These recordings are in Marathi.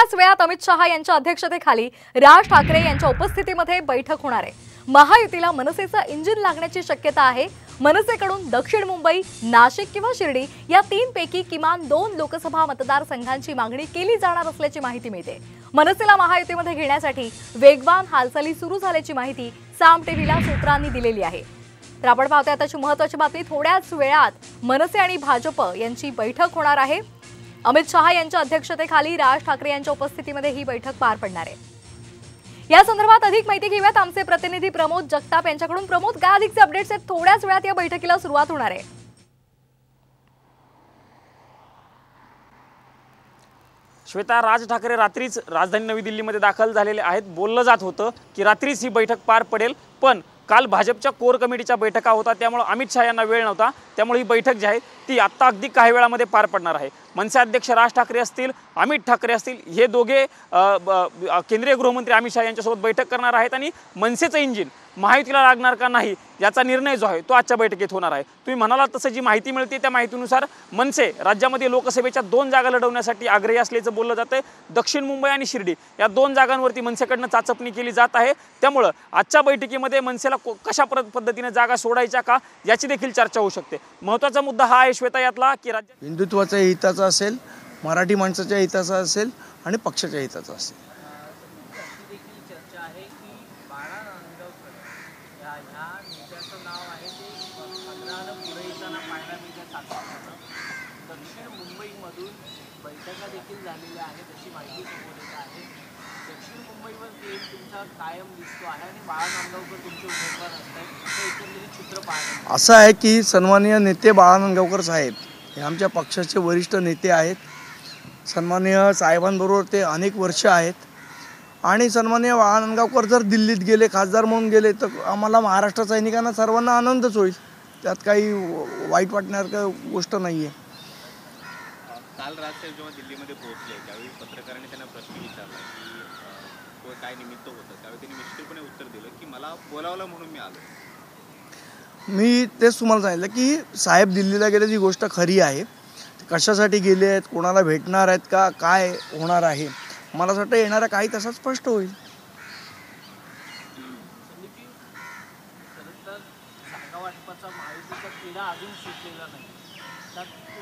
थोड्याच वेळात अमित शहा यांच्या अध्यक्षतेखाली राज ठाकरे यांच्या उपस्थितीमध्ये बैठक होणार आहे। महायुतीला मनसेचं इंजिन लागण्याची शक्यता आहे। मनसेकडून दक्षिण मुंबई, नाशिक किंवा शिर्डी या तीनपैकी किमान 2 लोकसभा मतदारसंघांची मागणी केली जाणार असल्याची माहिती मिळते। मनसेला महायुतीमध्ये घेण्यासाठी वेगवान हालचाली सुरू झाल्याची माहिती साम टीव्हीला सूत्रांनी दिलेली आहे। तर आपण पाहतोय आताची महत्त्वाची बातमी, थोड्याच वेळात मनसे आणि भाजप यांची बैठक होणार आहे। अमित शहा यांच्या अध्यक्षतेखाली राज ठाकरे यांच्या उपस्थितीमध्ये ही बैठक पार पडणार आहे। या संदर्भात अधिक माहिती घेऊयात आमचे प्रतिनिधी प्रमोद जगताप यांच्याकडून। प्रमोद, काय अधिकचे अपडेट्स आहेत? थोड्याच वेळात या बैठकीला सुरुवात होणार आहे। श्वेता, राज ठाकरे रात्रीच राजधानी नवी दिल्लीमध्ये दाखल झालेले आहेत। बोललं जात होतं की रात्रीच ही बैठक पार पडेल, पण काल भाजपच्या कोर कमिटीच्या बैठका होता, त्यामुळे अमित शहा यांना वेळ नव्हता। त्यामुळे ही बैठक जी आहे ती आत्ता अगदी काही वेळामध्ये पार पडणार आहे। मनसे अध्यक्ष राज ठाकरे असतील, अमित ठाकरे असतील, हे दोघे केंद्रीय गृहमंत्री अमित शहा यांच्यासोबत बैठक करणार आहेत आणि मनसेचं इंजिन महायुतीला लागणार का नाही याचा निर्णय जो आहे तो आजच्या बैठकीत होणार आहे। तुम्ही म्हणालात तसं जी माहिती मिळते त्या माहितीनुसार मनसे राज्यामध्ये लोकसभेच्या 2 जागा लढवण्यासाठी आग्रही असल्याचं बोललं जातंय। दक्षिण मुंबई आणि शिर्डी या 2 जागांवरती मनसेकडनं चाचपणी केली जात आहे। त्यामुळे आजच्या बैठकीमध्ये मनसेला कशा पद्धतीने जागा सोडायच्या का याची देखील चर्चा होऊ शकते। महत्त्वाचा मुद्दा हा आहे श्वेता यातला की राज्य हिंदुत्वाच्या हिताचा असेल, मराठी माणसाच्या हिताचा असेल आणि पक्षाच्या हिताचा असेल। दक्षिण मुंबईमधून बैठका देखील झालेल्या आहेत अशी माहिती समोर येत आहे। दक्षिण मुंबईवर गेम तुमचा कायम दिसतो आहे आणि बाळा नांदगावकर तुमचे उमेदवार असतात, हे एकंदरीत चित्र पाहणं असं आहे की सन्माननीय नेते बाळा नांदगावकर साहेब हे आमच्या पक्षाचे वरिष्ठ नेते आहेत। सन्माननीय साहेबांबरोबर ते अनेक वर्ष आहेत आणि सन्माननीय बाळा नांदगावकर जर दिल्लीत गेले, खासदार म्हणून गेले, तर आम्हाला महाराष्ट्र सैनिकांना सर्वांना आनंदच होईल, त्यात काही वाईट वाटण्यासारखं गोष्ट नाही आहे। काल रात्री जेव्हा दिल्लीमध्ये पोहोचले त्यावेळी पत्रकारांनी त्यांना प्रश्न विचारला की काय निमित्त होतं, त्यावेळी त्यांनी निश्चितपणे उत्तर दिलं की मला बोलावलं म्हणून मी आलो। मी तेच तुम्हाला सांगितलं की साहेब दिल्लीला गेले ती गोष्ट खरी आहे। कशासाठी गेले आहेत, कोणाला भेटणार आहेत का, काय होणार आहे, मला असं वाटतं येणाऱ्या काही तासात स्पष्ट होईल। जागा वाटपाचा महायुतीचा क्रीडा अजून सुटलेला नाही, तर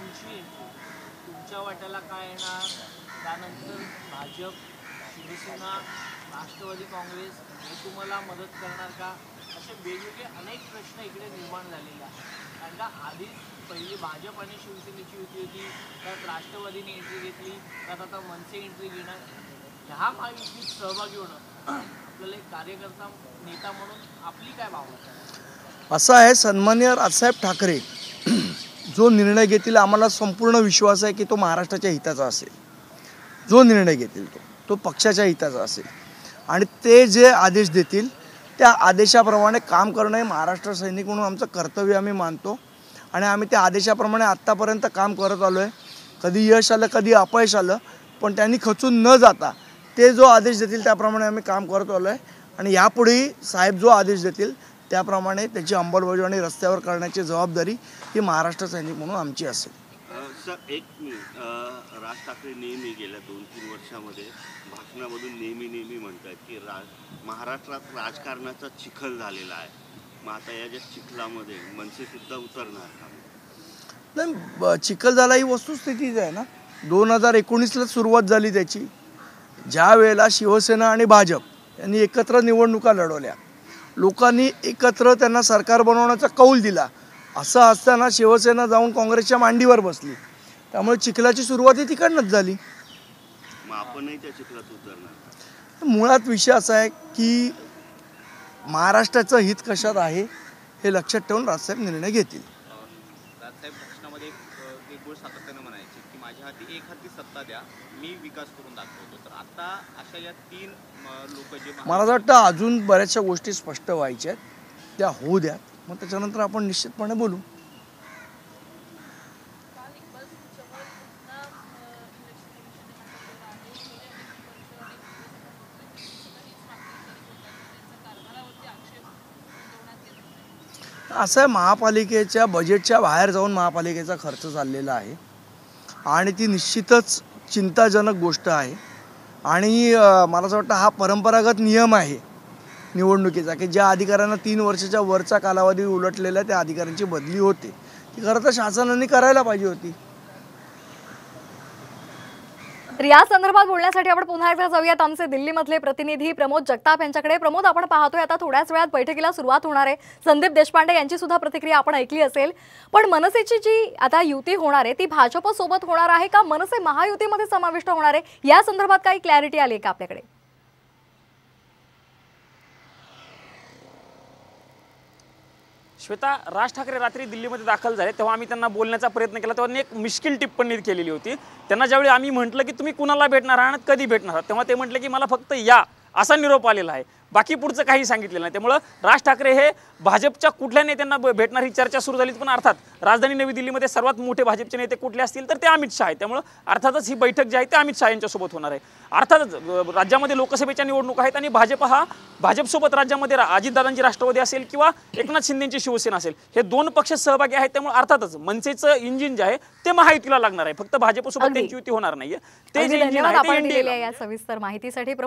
तुमच्या वाट्याला काय येणार? त्यानंतर भाजप, शिवसेना, राष्ट्रवादी काँग्रेस हे तुम्हाला मदत करणार का? असे वेगवेगळे अनेक प्रश्न इकडे निर्माण झालेले आहेत। कारण का आधीच पहिली भाजप आणि शिवसेनेची युती होती, त्यात राष्ट्रवादीने एंट्री घेतली, त्यात आता मनसे एंट्री घेणार। ह्या महायुतीत सहभागी होणं आपल्याला एक कार्यकर्ता नेता म्हणून आपली काय भावना? असं आहे, सन्माननीय राजसाहेब ठाकरे जो निर्णय घेतील आम्हाला संपूर्ण विश्वास आहे की तो महाराष्ट्राच्या हिताचा असेल। जो निर्णय घेतील तो पक्षाच्या हिताचा असेल आणि ते जे आदेश देतील त्या आदेशाप्रमाणे काम करणं हे महाराष्ट्र सैनिक म्हणून आमचं कर्तव्य आम्ही मानतो आणि आम्ही त्या आदेशाप्रमाणे आत्तापर्यंत काम करत आलो आहे। कधी यश आलं, कधी अपयश आलं, पण त्यांनी खचून न जाता ते जो आदेश देतील त्याप्रमाणे आम्ही काम करत आलो आहे आणि यापुढेही साहेब जो आदेश देतील त्याप्रमाणे त्याची अंमलबजावणी रस्त्यावर करण्याची जबाबदारी ही महाराष्ट्र सैनिक म्हणून आमची असेल। सर, एक मिनिट, राज ठाकरे नेहमी गेल्या 2-3 वर्षामध्ये भाषणामधून नेहमी म्हणतात की महाराष्ट्रात राजकारणाचा चिखल झालेला आहे, मग आता या ज्या चिखलामध्ये मनसे सुद्धा उतरणार का? नाही, चिखल झाला ही वस्तुस्थितीच आहे ना। 2019ला सुरुवात झाली त्याची, ज्या वेळेला शिवसेना आणि भाजप यांनी एकत्र निवडणुका लढवल्या, लोकांनी एकत्र त्यांना सरकार बनवण्याचा कौल दिला, असं असताना शिवसेना जाऊन काँग्रेसच्या मांडीवर बसली, त्यामुळे चिखलाची सुरुवात ही तिकडनंच झाली। मग आपणही त्या चिखलात उतरणार? मुळात विषय असा आहे की महाराष्ट्राचं हित कशात आहे हे लक्षात ठेवून राजसाहेब निर्णय घेतील। राजसाहेब भाषणामध्ये एक गोष्ट सातत्यानं म्हणायची की माझ्या हाती एक हाती सत्ता द्या, मी विकास करून दाखवतो। तर आता अशा या 3 लोक जे मला असं वाटतं अजून बऱ्याचशा गोष्टी स्पष्ट व्हायच्या आहेत, त्या होऊ द्या, मग त्याच्यानंतर आपण निश्चितपणे बोलू। असं आहे, महापालिकेच्या बजेटच्या बाहेर जाऊन महापालिकेचा खर्च चाललेला आहे आणि ती निश्चितच चिंताजनक गोष्ट आहे। आणि मला असं वाटतं हा परंपरागत नियम आहे निवडणुकीचा की ज्या अधिकाऱ्यांना 3 वर्षाच्या वरचा कालावधी उलटलेला त्या अधिकाऱ्यांची बदली होते ती खरं तर शासनाने करायला पाहिजे होती. तर या संदर्भात बोलण्यासाठी आपण पुन्हा एकदा जाऊयात आमचे दिल्लीमधले प्रतिनिधी प्रमोद जगताप यांच्याकडे. प्रमोद, आपण पाहतोय आता थोड्याच वेळात बैठकीला सुरुवात होणार आहे. संदीप देशपांडे यांची सुद्धा प्रतिक्रिया आपण ऐकली असेल. पण मनसेची जी आता युती होणार आहे ती भाजप सोबत होणार आहे का मनसे महायुतीमध्ये समाविष्ट होणार आहे, या संदर्भात काही क्लॅरिटी आली का आपल्याकडे? श्वेता, राज ठाकरे रात्री दिल्लीमध्ये दाखल झाले तेव्हा आम्ही त्यांना बोलण्याचा प्रयत्न केला तेव्हा त्यांनी एक मिश्किल टिप्पणी केलेली होती. त्यांना ज्यावेळी आम्ही म्हटलं की तुम्ही कुणाला भेटणार आहात, कधी भेटणार आहात, तेव्हा ते म्हटले की मला फक्त या असा निरोप आलेला आहे, बाकी पुढचं काही सांगितलेलं नाही. त्यामुळं राज ठाकरे हे भाजपच्या कुठल्या नेत्यांना भेटणार ही चर्चा सुरू झाली. पण अर्थात राजधानी नवी दिल्लीमध्ये सर्वात मोठे भाजपचे नेते कुठले असतील तर ते अमित शहा आहेत. त्यामुळं अर्थातच ही बैठक जी आहे ते अमित शहा यांच्यासोबत होणार आहे. अर्थातच राज्यामध्ये लोकसभेच्या निवडणूक आहेत आणि भाजपसोबत राज्यामध्ये अजितदादांची राष्ट्रवादी असेल किंवा एकनाथ शिंदेची शिवसेना असेल, हे 2 पक्ष सहभागी आहेत. त्यामुळे अर्थातच मनसेचं इंजिन जे आहे ते महायुतीला लागणार आहे, फक्त भाजपसोबत त्यांची युती होणार नाहीये. ते जे इंजिन धन्यवाद आहे ते आपण NDA ला दिलेल्या या सविस्तर माहितीसाठी.